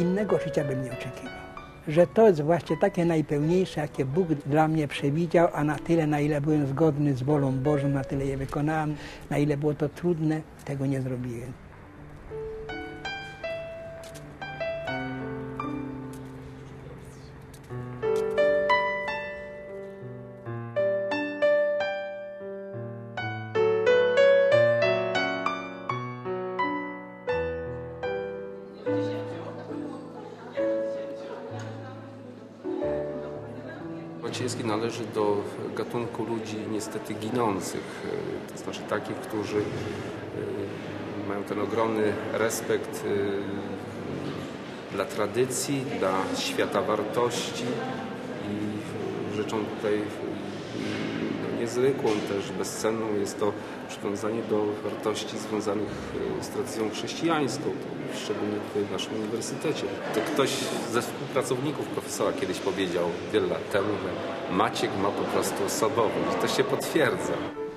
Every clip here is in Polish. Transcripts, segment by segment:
innego życia bym nie oczekiwał. Że to jest właśnie takie najpełniejsze, jakie Bóg dla mnie przewidział, a na tyle, na ile byłem zgodny z wolą Bożą, na tyle je wykonałem, na ile było to trudne, tego nie zrobiłem. Maciejewski należy do gatunku ludzi niestety ginących, to znaczy takich, którzy mają ten ogromny respekt dla tradycji, dla świata wartości i rzeczą tutaj niezwykłą, też bezcenną jest to przywiązanie do wartości związanych z tradycją chrześcijańską, szczególnie tutaj w naszym uniwersytecie. To ktoś ze współpracowników profesora kiedyś powiedział wiele lat temu, że Maciek ma po prostu osobowość. To się potwierdza.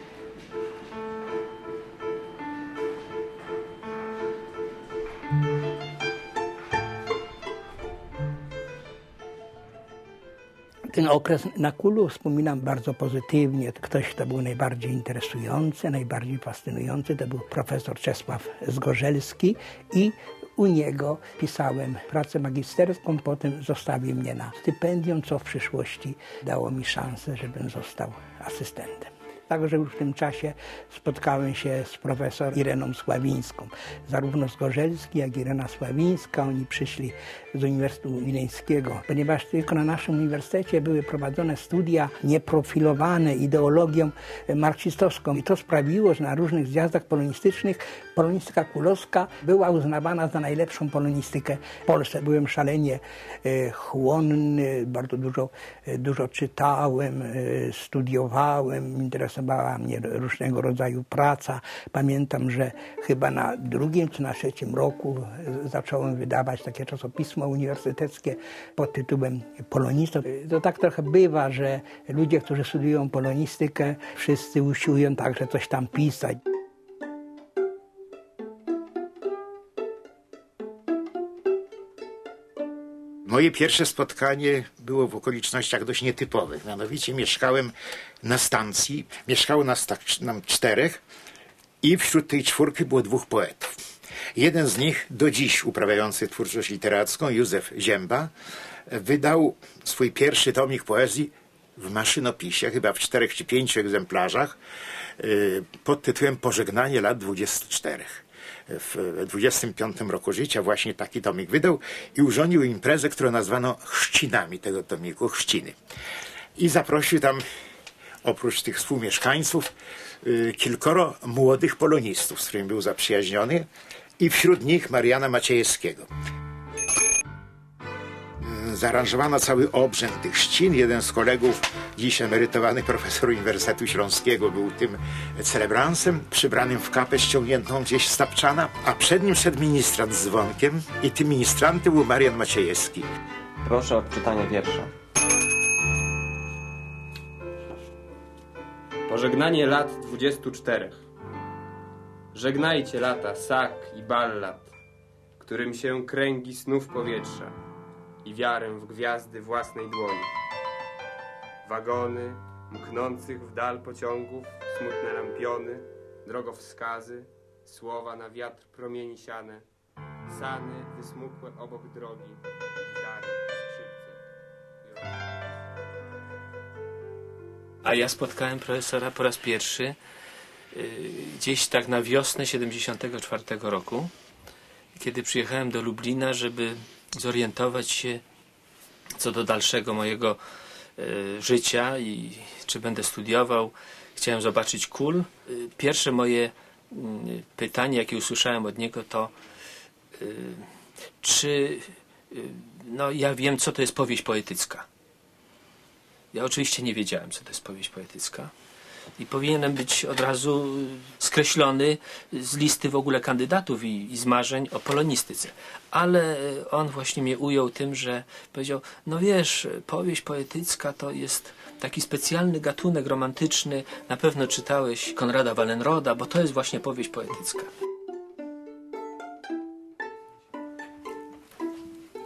Ten okres na Kulu wspominam bardzo pozytywnie. Ktoś, kto był najbardziej interesujący, najbardziej fascynujący, to był profesor Czesław Zgorzelski i u niego pisałem pracę magisterską, potem zostawił mnie na stypendium, co w przyszłości dało mi szansę, żebym został asystentem. Także już w tym czasie spotkałem się z profesor Ireną Sławińską. Zarówno Zgorzelski, jak i Irena Sławińska, oni przyszli z Uniwersytetu Wileńskiego, ponieważ tylko na naszym uniwersytecie były prowadzone studia nieprofilowane ideologią marksistowską. I to sprawiło, że na różnych zjazdach polonistycznych polonistyka kulowska była uznawana za najlepszą polonistykę w Polsce. Byłem szalenie chłonny, bardzo dużo czytałem, studiowałem, interesowała mnie różnego rodzaju praca. Pamiętam, że chyba na drugim czy na trzecim roku zacząłem wydawać takie czasopismo uniwersyteckie pod tytułem Polonista. To tak trochę bywa, że ludzie, którzy studiują polonistykę, wszyscy usiłują także coś tam pisać. Moje pierwsze spotkanie było w okolicznościach dość nietypowych. Mianowicie mieszkałem na stacji, mieszkało nas nam 4 i wśród tej 4 było 2 poetów. Jeden z nich, do dziś uprawiający twórczość literacką, Józef Zięba, wydał swój pierwszy tomik poezji w maszynopisie, chyba w 4 czy 5 egzemplarzach, pod tytułem Pożegnanie lat 24. W 25 roku życia właśnie taki tomik wydał i urządził imprezę, którą nazwano chrzcinami tego tomiku, chrzciny. I zaprosił tam, oprócz tych współmieszkańców, kilkoro młodych polonistów, z którymi był zaprzyjaźniony, i wśród nich Mariana Maciejewskiego. Zaaranżowano cały obrzęd tych chrzcin. Jeden z kolegów, dziś emerytowany profesor Uniwersytetu Śląskiego, był tym celebransem, przybranym w kapę ściągniętą gdzieś z tapczana, a przed nim szedł ministrant z dzwonkiem i tym ministrantem był Marian Maciejewski. Proszę o odczytanie wiersza. Pożegnanie lat 24. Żegnajcie lata sak i ballad, którym się kręgi snów powietrza i wiarę w gwiazdy własnej dłoni. Wagony mknących w dal pociągów, smutne lampiony, drogowskazy, słowa na wiatr promieni siane, sany wysmukłe obok drogi, gitary, skrzypce. A ja spotkałem profesora po raz pierwszy gdzieś tak na wiosnę 74 roku, kiedy przyjechałem do Lublina, żeby zorientować się co do dalszego mojego życia i czy będę studiował. Chciałem zobaczyć KUL. Pierwsze moje pytanie, jakie usłyszałem od niego, to czy no ja wiem, co to jest powieść poetycka. Ja oczywiście nie wiedziałem, co to jest powieść poetycka. I powinienem być od razu skreślony z listy w ogóle kandydatów i z marzeń o polonistyce. Ale on właśnie mnie ujął tym, że powiedział, no wiesz, powieść poetycka to jest taki specjalny gatunek romantyczny. Na pewno czytałeś Konrada Wallenroda, bo to jest właśnie powieść poetycka.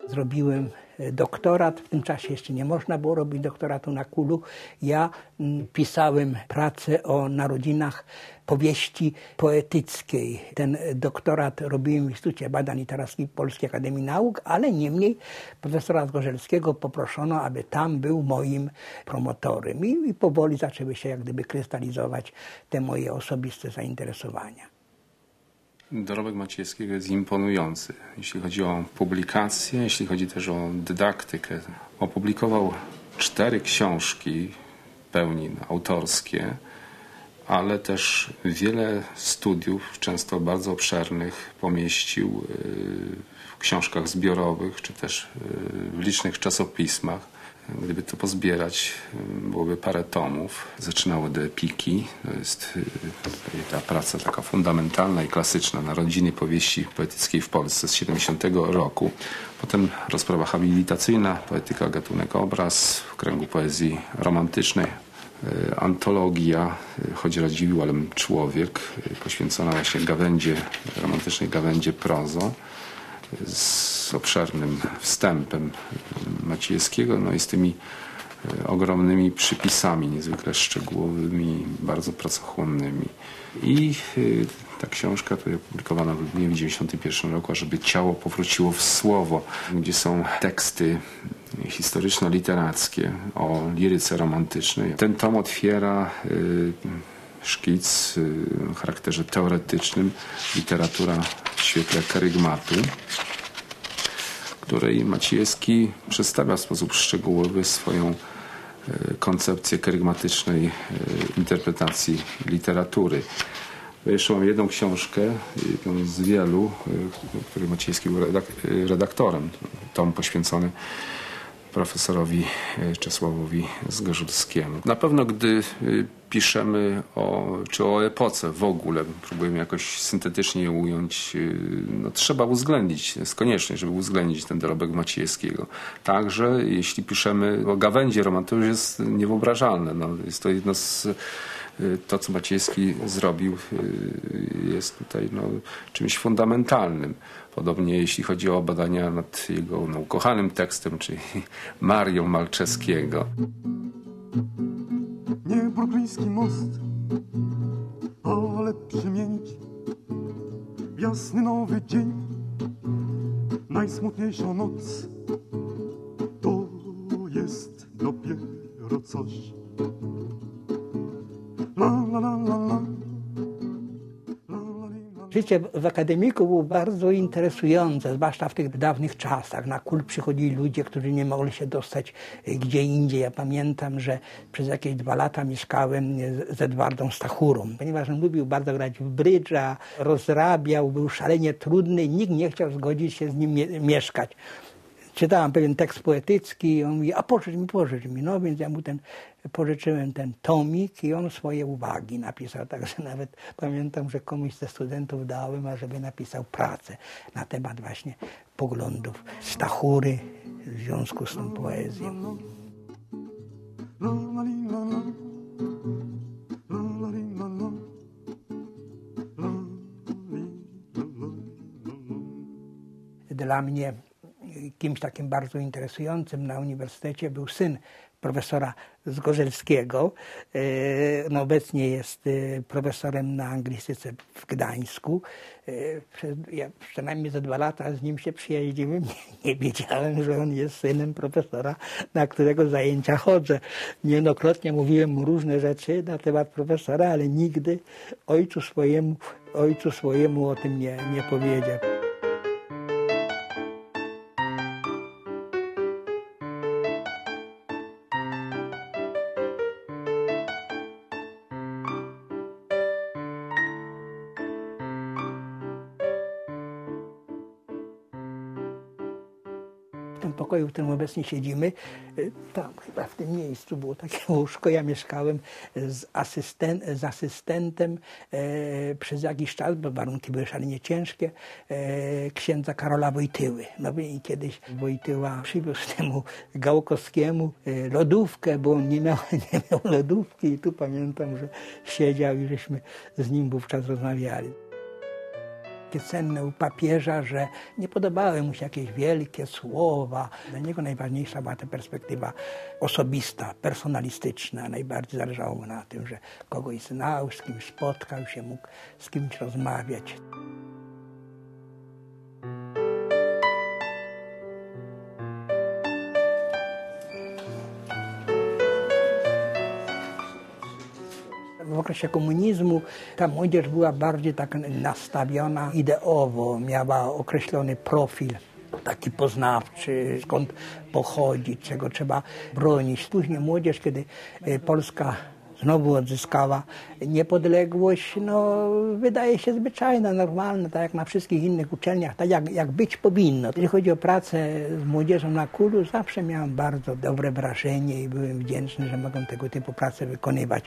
Zrobiłem doktorat. W tym czasie jeszcze nie można było robić doktoratu na Kulu. Ja pisałem pracę o narodzinach powieści poetyckiej. Ten doktorat robiłem w Instytucie Badań Literackich Polskiej Akademii Nauk, ale niemniej profesora Zgorzelskiego poproszono, aby tam był moim promotorem. I powoli zaczęły się jak gdyby krystalizować te moje osobiste zainteresowania. Dorobek Maciejewskiego jest imponujący, jeśli chodzi o publikacje, jeśli chodzi też o dydaktykę. Opublikował 4 książki w pełni autorskie, ale też wiele studiów, często bardzo obszernych, pomieścił w książkach zbiorowych, czy też w licznych czasopismach. Gdyby to pozbierać, byłoby parę tomów. Zaczynało od epiki. To jest ta praca taka fundamentalna i klasyczna, Narodziny powieści poetyckiej w Polsce z 70 roku. Potem rozprawa habilitacyjna, poetyka, gatunek, obraz w kręgu poezji romantycznej. Antologia Chodzi Radziwiłł, ale człowiek, poświęcona właśnie romantycznej gawędzie prozo, z obszernym wstępem Maciejewskiego, no i z tymi ogromnymi przypisami, niezwykle szczegółowymi, bardzo pracochłonnymi. I ta książka to opublikowana w Lublinie w 1991 roku, Ażeby ciało powróciło w słowo, gdzie są teksty historyczno-literackie o liryce romantycznej. Ten tom otwiera szkic o charakterze teoretycznym, literatura w świetle kerygmatu, której Maciejewski przedstawia w sposób szczegółowy swoją koncepcję kerygmatycznej interpretacji literatury. Jeszcze mam jedną książkę, jedną z wielu, której Maciejewski był redaktorem. Tom poświęcony profesorowi Czesławowi Zgorzelskiemu. Na pewno gdy piszemy o epoce w ogóle, próbujemy jakoś syntetycznie je ująć, no, trzeba uwzględnić, jest konieczne, żeby uwzględnić ten dorobek Maciejewskiego. Także jeśli piszemy o gawędzie romanu, to już jest niewyobrażalne. No, jest to jedno z... To, co Maciejewski zrobił, jest tutaj czymś fundamentalnym. Podobnie jeśli chodzi o badania nad jego ukochanym tekstem, czyli Marią Malczewskiego. Nie brukliński most, ale przemienić w jasny nowy dzień. Najsmutniejsza noc to jest dopiero coś. Życie w akademiku było bardzo interesujące, zwłaszcza w tych dawnych czasach. Na KUL przychodzili ludzie, którzy nie mogli się dostać gdzie indziej. Ja pamiętam, że przez jakieś 2 lata mieszkałem z Edwardą Stachurą, ponieważ on lubił bardzo grać w brydża, rozrabiał, był szalenie trudny i nikt nie chciał zgodzić się z nim mieszkać. Czytałem pewien tekst poetycki i on mówi, a pożycz mi. No więc ja mu pożyczyłem ten tomik i on swoje uwagi napisał. Także nawet pamiętam, że komuś ze studentów dałem, ażeby napisał pracę na temat właśnie poglądów Stachury w związku z tą poezją. Dla mnie kimś takim bardzo interesującym na uniwersytecie był syn profesora Zgorzelskiego. No obecnie jest profesorem na anglistyce w Gdańsku. Ja przynajmniej za 2 lata z nim się przyjaźniłem. Nie wiedziałem, że on jest synem profesora, na którego zajęcia chodzę. Niejednokrotnie mówiłem mu różne rzeczy na temat profesora, ale nigdy ojcu swojemu o tym nie powiedział. W tym pokoju, w którym obecnie siedzimy, tam chyba w tym miejscu było takie łóżko. Ja mieszkałem z asystentem przez jakiś czas, bo warunki były szalenie ciężkie, księdza Karola Wojtyły. No i kiedyś Wojtyła przywiózł temu Gałkowskiemu lodówkę, bo on nie miał lodówki i tu pamiętam, że siedział i żeśmy z nim wówczas rozmawiali. cenne u papieża, że nie podobały mu się jakieś wielkie słowa. Dla niego najważniejsza była ta perspektywa osobista, personalistyczna. Najbardziej zależało mu na tym, że kogoś znał, z kimś spotkał się, mógł z kimś rozmawiać. W okresie komunizmu ta młodzież była bardziej tak nastawiona ideowo, miała określony profil taki poznawczy, skąd pochodzi, czego trzeba bronić. Później młodzież, kiedy Polska znowu odzyskała niepodległość, no wydaje się zwyczajna, normalna, tak jak na wszystkich innych uczelniach, tak jak być powinno. Jeżeli chodzi o pracę z młodzieżą na KUL-u, zawsze miałem bardzo dobre wrażenie i byłem wdzięczny, że mogłem tego typu pracę wykonywać.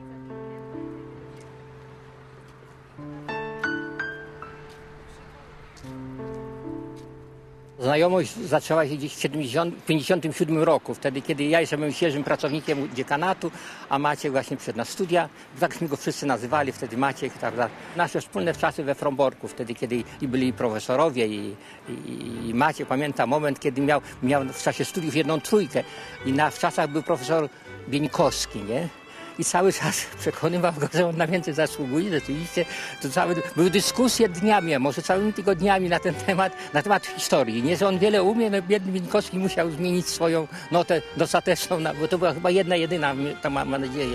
Znajomość zaczęła się gdzieś w 1957 roku, wtedy kiedy ja jeszcze byłem świeżym pracownikiem dziekanatu, a Maciek właśnie przyszedł na studia. Takśmy go wszyscy nazywali, wtedy Maciek, prawda. Nasze wspólne czasy we Fromborku, wtedy kiedy byli profesorowie i Maciek, pamiętam moment, kiedy miał w czasie studiów 1/3 i w czasach był profesor Bieńkowski, nie? I cały czas przekonywał go, że on na więcej zasługuje. Rzeczywiście były dyskusje dniami, a może całymi tygodniami na temat historii. Nie, że on wiele umie, no biedny Bieńkowski musiał zmienić swoją notę dostateczną, bo to była chyba jedyna, tam mam nadzieję.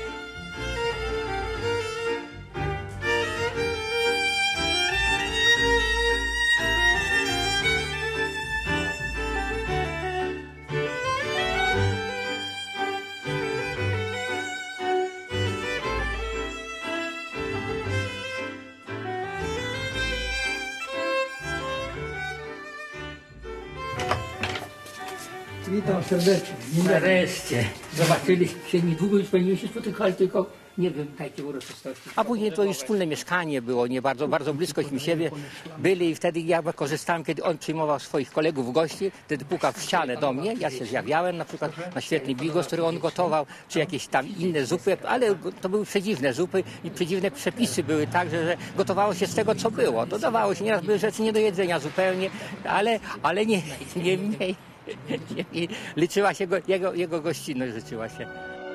Witam serdecznie. Nareszcie. Zobaczyliśmy się niedługo, już powinniśmy się spotykali, tylko nie wiem, takie uroczystości. A później to już wspólne mieszkanie było, nie bardzo bliskośmy siebie byli i wtedy ja korzystałem, kiedy on przyjmował swoich kolegów w gości, wtedy pukał w ścianę do mnie, ja się zjawiałem na przykład na świetny bigos, który on gotował, czy jakieś tam inne zupy, ale to były przedziwne zupy i przedziwne przepisy były tak, że gotowało się z tego, co było. Dodawało się, nieraz były rzeczy nie do jedzenia zupełnie, ale nie mniej. Liczyła się jego gościnność, liczyła się.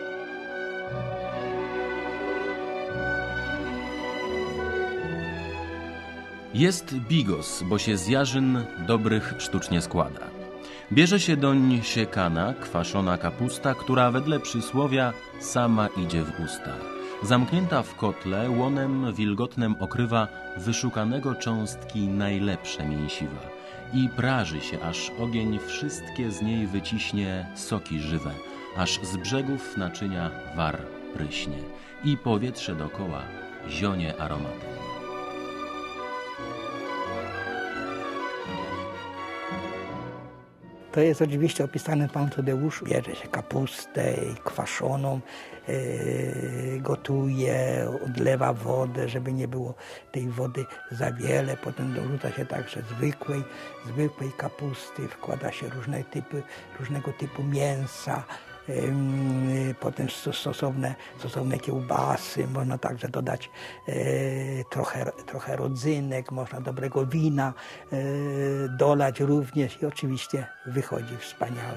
Jest bigos, bo się z jarzyn dobrych sztucznie składa. Bierze się doń siekana, kwaszona kapusta, która wedle przysłowia sama idzie w usta. Zamknięta w kotle, łonem wilgotnem okrywa wyszukanego cząstki najlepsze mięsiwa. I praży się, aż ogień wszystkie z niej wyciśnie soki żywe, aż z brzegów naczynia war pryśnie i powietrze dokoła zionie aromatem. To jest oczywiście opisane w Panu Tadeuszu. Bierze się kapustę kwaszoną, gotuje, odlewa wodę, żeby nie było tej wody za wiele. Potem dorzuca się także zwykłej kapusty, wkłada się różnego typu mięsa. Potem stosowne kiełbasy, można także dodać trochę rodzynek, można dobrego wina dolać również i oczywiście wychodzi wspaniały.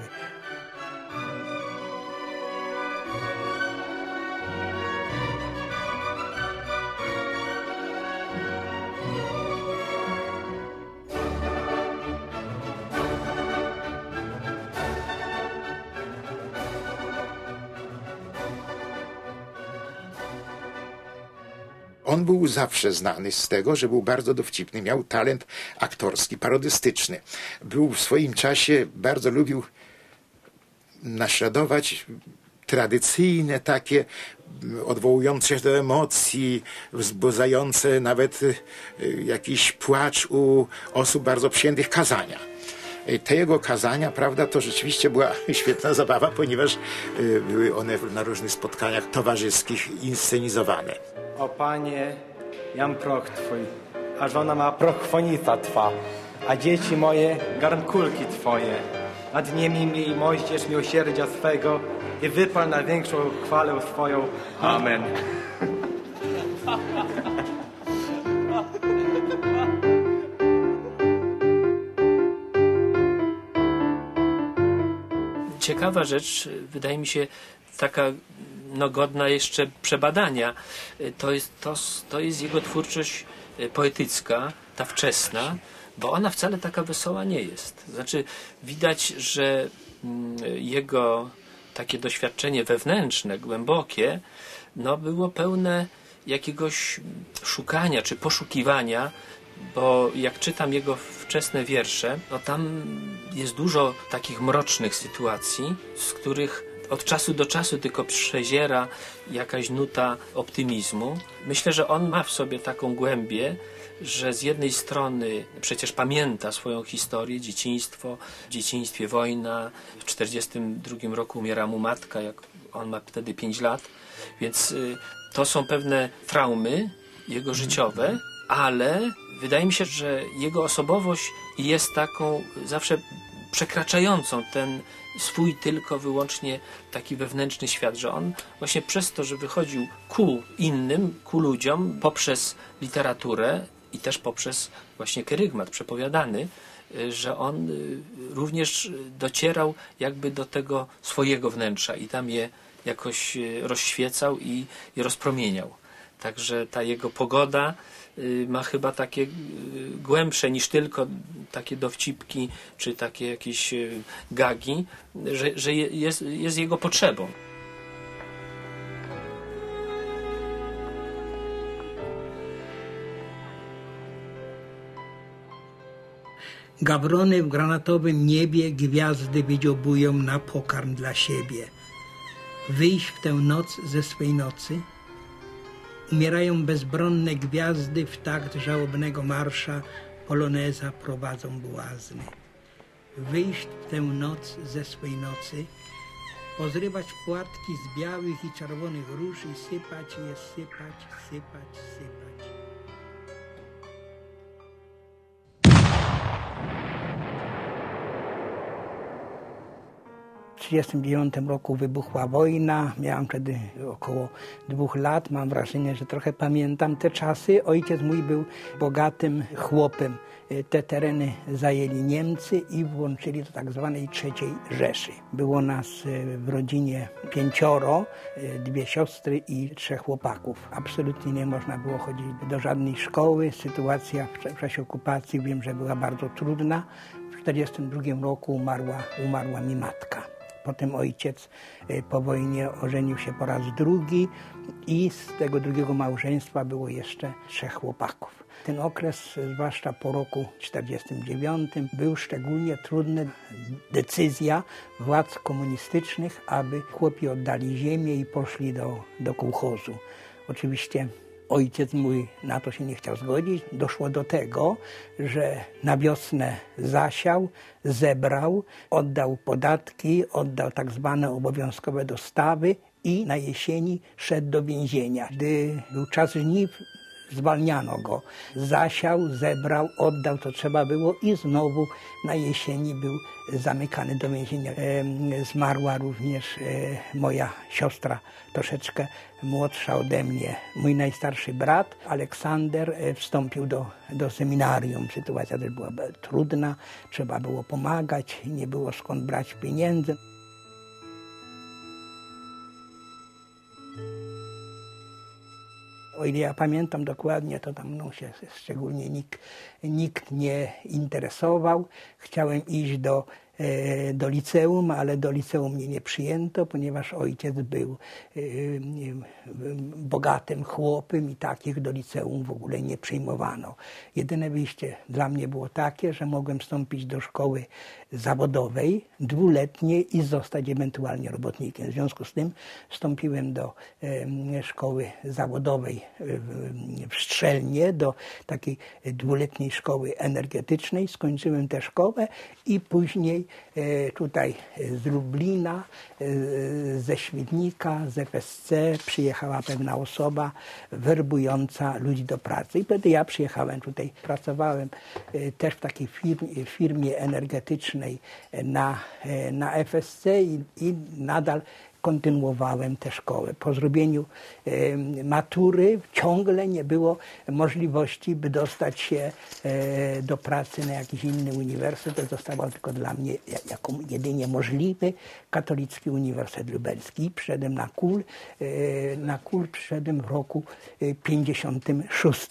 On był zawsze znany z tego, że był bardzo dowcipny, miał talent aktorski, parodystyczny. Był w swoim czasie, bardzo lubił naśladować tradycyjne takie, odwołujące się do emocji, wzbudzające nawet jakiś płacz u osób bardzo przyjętych kazania. Te jego kazania, prawda, to rzeczywiście była świetna zabawa, ponieważ były one na różnych spotkaniach towarzyskich inscenizowane. O Panie, jam proch Twój, a żona ma prochwonica Twa, a dzieci moje garnkulki Twoje. Nad nimi miej moździerz miłosierdzia swego i wypal na większą chwalę swoją. Amen. ciekawa rzecz, wydaje mi się, taka godna jeszcze przebadania, to jest jego twórczość poetycka, ta wczesna, bo ona wcale taka wesoła nie jest. Znaczy widać, że jego takie doświadczenie wewnętrzne, głębokie, było pełne jakiegoś szukania czy poszukiwania, bo jak czytam jego wczesne wiersze, tam jest dużo takich mrocznych sytuacji, z których od czasu do czasu tylko przeziera jakaś nuta optymizmu. Myślę, że on ma w sobie taką głębię, że z jednej strony przecież pamięta swoją historię, dzieciństwo, w dzieciństwie wojna, w 1942 roku umiera mu matka, jak on ma wtedy 5 lat, więc to są pewne traumy jego życiowe, ale wydaje mi się, że jego osobowość jest taką zawsze przekraczającą ten swój tylko wyłącznie taki wewnętrzny świat, że on właśnie przez to, że wychodził ku innym, ku ludziom poprzez literaturę i też poprzez właśnie kerygmat przepowiadany, że on również docierał jakby do tego swojego wnętrza i tam je jakoś rozświecał i rozpromieniał. Także ta jego pogoda ma chyba takie głębsze niż tylko takie dowcipki czy takie jakieś gagi, że jest jego potrzebą. Gawrony w granatowym niebie gwiazdy wydziobują na pokarm dla siebie. Wyjść w tę noc ze swej nocy. Umierają bezbronne gwiazdy w takt żałobnego marsza, poloneza prowadzą błazny. Wyjść w tę noc ze swej nocy, pozrywać płatki z białych i czerwonych róż i sypać je, sypać, sypać, sypać. W 1939 roku wybuchła wojna, miałam wtedy około 2 lat, mam wrażenie, że trochę pamiętam te czasy. Ojciec mój był bogatym chłopem. Te tereny zajęli Niemcy i włączyli do tak zwanej III Rzeszy. Było nas w rodzinie 5, 2 siostry i 3 chłopaków. Absolutnie nie można było chodzić do żadnej szkoły. Sytuacja w czasie okupacji wiem, że była bardzo trudna. W 1942 roku umarła mi matka. Potem ojciec po wojnie ożenił się po raz drugi i z tego drugiego małżeństwa było jeszcze 3 chłopaków. Ten okres, zwłaszcza po roku 1949, był szczególnie trudny. Decyzja władz komunistycznych, aby chłopi oddali ziemię i poszli do kołchozu. Oczywiście ojciec mój na to się nie chciał zgodzić. Doszło do tego, że na wiosnę zasiał, zebrał, oddał podatki, oddał tak zwane obowiązkowe dostawy i na jesieni szedł do więzienia. Gdy był czas żniw, zwalniano go. Zasiał, zebrał, oddał co trzeba było i znowu na jesieni był zamykany do więzienia. Zmarła również moja siostra, troszeczkę młodsza ode mnie. Mój najstarszy brat, Aleksander, wstąpił do seminarium. Sytuacja też była trudna, trzeba było pomagać, nie było skąd brać pieniędzy. O ile ja pamiętam dokładnie, to tam mną się szczególnie nikt nie interesował. Chciałem iść do liceum, ale do liceum mnie nie przyjęto, ponieważ ojciec był bogatym chłopem i takich do liceum w ogóle nie przyjmowano. Jedyne wyjście dla mnie było takie, że mogłem wstąpić do szkoły zawodowej, 2-letniej i zostać ewentualnie robotnikiem. W związku z tym wstąpiłem do szkoły zawodowej w Strzelnie, do takiej 2-letniej szkoły energetycznej. Skończyłem tę szkołę i później tutaj z Lublina, ze Świdnika, z FSC przyjechała pewna osoba werbująca ludzi do pracy. I wtedy ja przyjechałem tutaj, pracowałem też w takiej firmie energetycznej na FSC i nadal kontynuowałem tę szkołę. Po zrobieniu matury ciągle nie było możliwości, by dostać się do pracy na jakiś inny uniwersytet. Zostawał tylko dla mnie jako jedynie możliwy Katolicki Uniwersytet Lubelski. Przyszedłem na KUL. Na KUL przyszedłem w roku 56.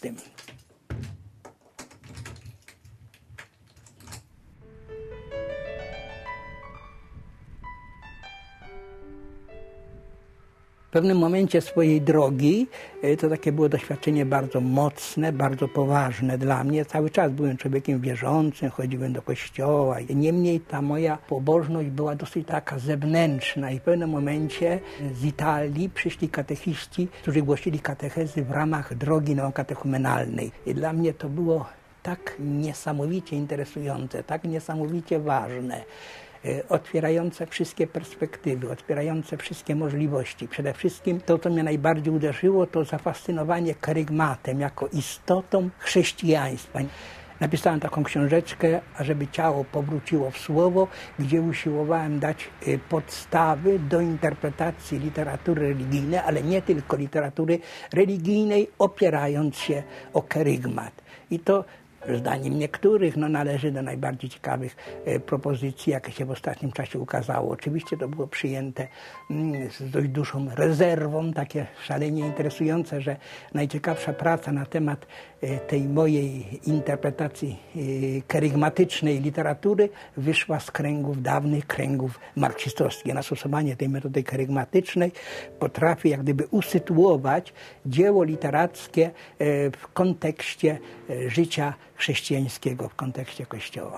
W pewnym momencie swojej drogi to takie było doświadczenie bardzo mocne, bardzo poważne dla mnie. Cały czas byłem człowiekiem wierzącym, chodziłem do kościoła. Niemniej ta moja pobożność była dosyć taka zewnętrzna i w pewnym momencie z Italii przyszli katechiści, którzy głosili katechezy w ramach drogi neokatechumenalnej. I dla mnie to było tak niesamowicie interesujące, tak niesamowicie ważne, otwierające wszystkie perspektywy, otwierające wszystkie możliwości. Przede wszystkim to, co mnie najbardziej uderzyło, to zafascynowanie kerygmatem jako istotą chrześcijaństwa. Napisałem taką książeczkę, ażeby ciało powróciło w słowo, gdzie usiłowałem dać podstawy do interpretacji literatury religijnej, ale nie tylko literatury religijnej, opierając się o kerygmat. I to zdaniem niektórych należy do najbardziej ciekawych propozycji, jakie się w ostatnim czasie ukazało. Oczywiście to było przyjęte z dość dużą rezerwą, takie szalenie interesujące, że najciekawsza praca na temat tej mojej interpretacji kerygmatycznej literatury wyszła z kręgów, dawnych kręgów marksistowskich. Nastosowanie tej metody kerygmatycznej potrafi jak gdyby usytuować dzieło literackie w kontekście życia chrześcijańskiego, w kontekście Kościoła.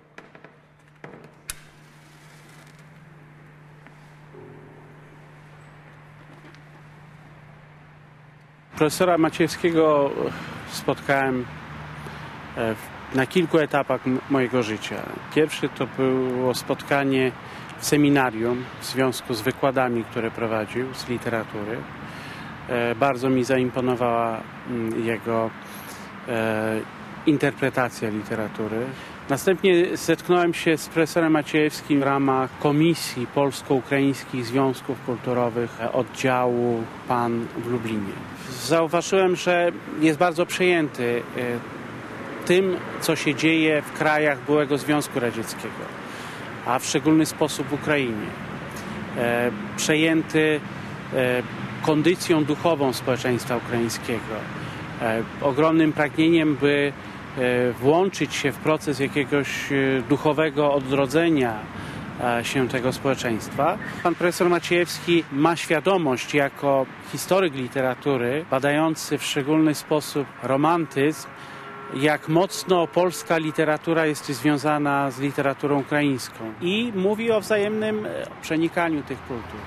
Profesora Maciejewskiego spotkałem na kilku etapach mojego życia. Pierwszy to było spotkanie w seminarium w związku z wykładami, które prowadził z literatury. Bardzo mi zaimponowała jego interpretacja literatury. Następnie zetknąłem się z profesorem Maciejewskim w ramach Komisji Polsko-Ukraińskich Związków Kulturowych oddziału PAN w Lublinie. Zauważyłem, że jest bardzo przejęty tym, co się dzieje w krajach byłego Związku Radzieckiego, a w szczególny sposób w Ukrainie. Przejęty kondycją duchową społeczeństwa ukraińskiego, ogromnym pragnieniem, by włączyć się w proces jakiegoś duchowego odrodzenia się tego społeczeństwa. Pan profesor Maciejewski ma świadomość jako historyk literatury, badający w szczególny sposób romantyzm, jak mocno polska literatura jest związana z literaturą ukraińską i mówi o wzajemnym przenikaniu tych kultur.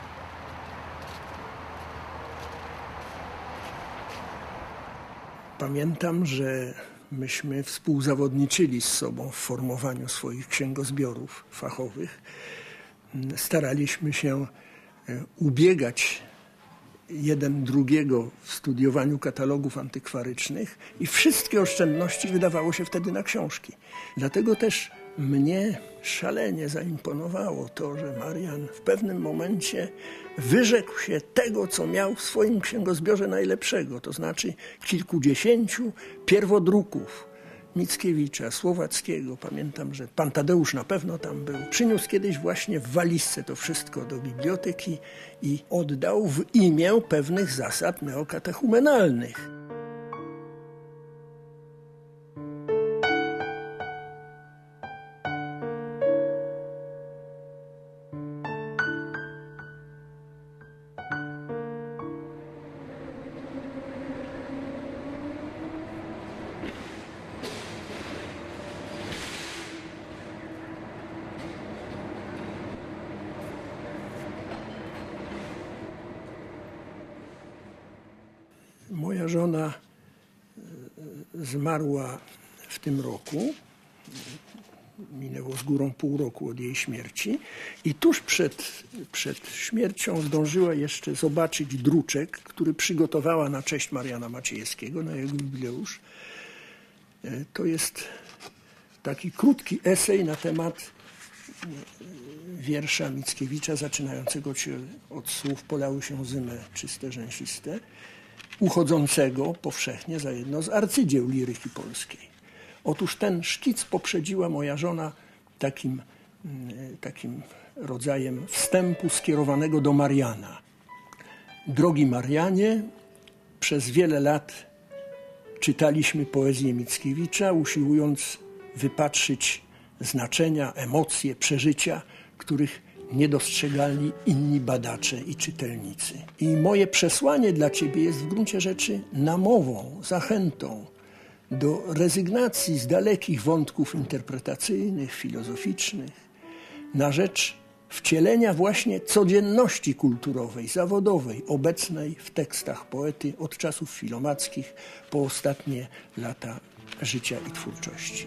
Pamiętam, że myśmy współzawodniczyli z sobą w formowaniu swoich księgozbiorów fachowych. Staraliśmy się ubiegać jeden drugiego w studiowaniu katalogów antykwarycznych i wszystkie oszczędności wydawało się wtedy na książki. Dlatego też mnie szalenie zaimponowało to, że Marian w pewnym momencie wyrzekł się tego, co miał w swoim księgozbiorze najlepszego, to znaczy kilkudziesięciu pierwodruków Mickiewicza, Słowackiego. Pamiętam, że pan Tadeusz na pewno tam był. Przyniósł kiedyś właśnie w walizce to wszystko do biblioteki i oddał w imię pewnych zasad neokatechumenalnych. Moja żona zmarła w tym roku. Minęło z górą pół roku od jej śmierci. I tuż przed śmiercią zdążyła jeszcze zobaczyć druczek, który przygotowała na cześć Mariana Maciejewskiego, na jego jubileusz. To jest taki krótki esej na temat wiersza Mickiewicza zaczynającego się od słów "polały się łzy me czyste, rzęsiste", uchodzącego powszechnie za jedno z arcydzieł liryki polskiej. Otóż ten szkic poprzedziła moja żona takim rodzajem wstępu skierowanego do Mariana. Drogi Marianie, przez wiele lat czytaliśmy poezję Mickiewicza, usiłując wypatrzyć znaczenia, emocje, przeżycia, których nie dostrzegali inni badacze i czytelnicy. I moje przesłanie dla ciebie jest w gruncie rzeczy namową, zachętą do rezygnacji z dalekich wątków interpretacyjnych, filozoficznych, na rzecz wcielenia właśnie codzienności kulturowej, zawodowej, obecnej w tekstach poety od czasów filomackich po ostatnie lata życia i twórczości.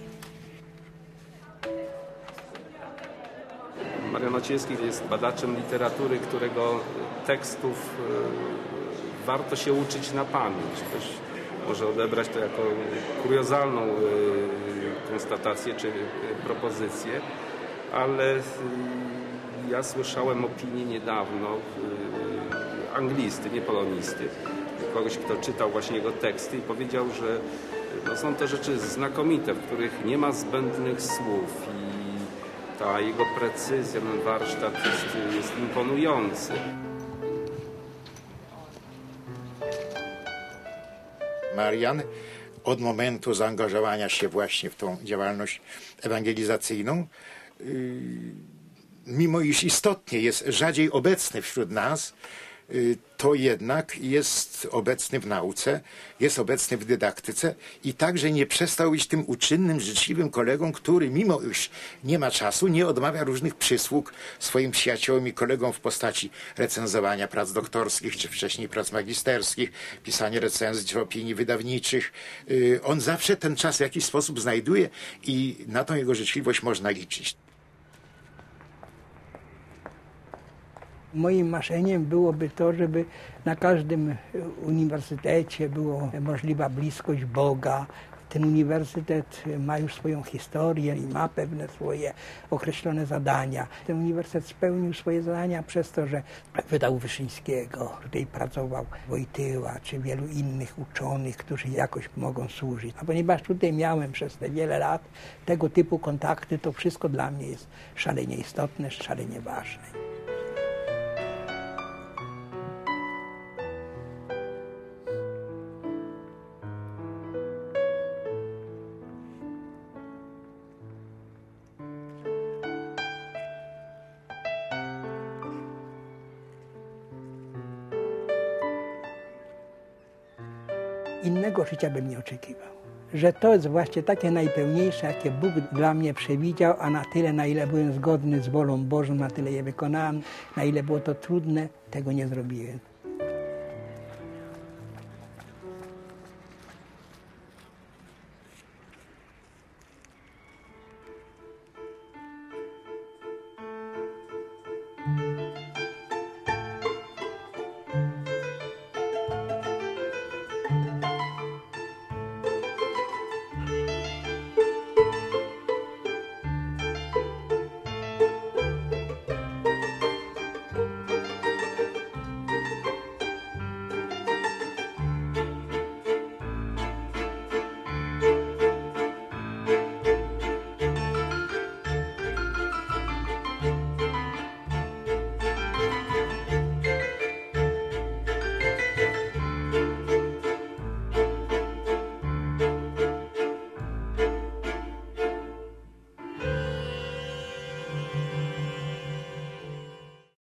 Marian Ociejski jest badaczem literatury, którego tekstów warto się uczyć na pamięć. Ktoś może odebrać to jako kuriozalną konstatację czy propozycję, ale ja słyszałem opinię niedawno anglisty, nie polonisty, kogoś, kto czytał właśnie jego teksty i powiedział, że no, są to rzeczy znakomite, w których nie ma zbędnych słów i ta jego precyzja, ten warsztat jest imponujący. Marian od momentu zaangażowania się właśnie w tą działalność ewangelizacyjną, mimo iż istotnie jest rzadziej obecny wśród nas, to jednak jest obecny w nauce, jest obecny w dydaktyce i także nie przestał być tym uczynnym, życzliwym kolegą, który mimo iż nie ma czasu, nie odmawia różnych przysług swoim przyjaciołom i kolegom w postaci recenzowania prac doktorskich, czy wcześniej prac magisterskich, pisania recenzji czy opinii wydawniczych. On zawsze ten czas w jakiś sposób znajduje i na tą jego życzliwość można liczyć. Moim marzeniem byłoby to, żeby na każdym uniwersytecie była możliwa bliskość Boga. Ten uniwersytet ma już swoją historię i ma pewne swoje określone zadania. Ten uniwersytet spełnił swoje zadania przez to, że wydał Wyszyńskiego, tutaj pracował Wojtyła, czy wielu innych uczonych, którzy jakoś mogą służyć. A ponieważ tutaj miałem przez te wiele lat tego typu kontakty, to wszystko dla mnie jest szalenie istotne, szalenie ważne. Innego życia bym nie oczekiwał. Że to jest właśnie takie najpełniejsze, jakie Bóg dla mnie przewidział, a na tyle, na ile byłem zgodny z wolą Bożą, na tyle je wykonałem, na ile było to trudne, tego nie zrobiłem.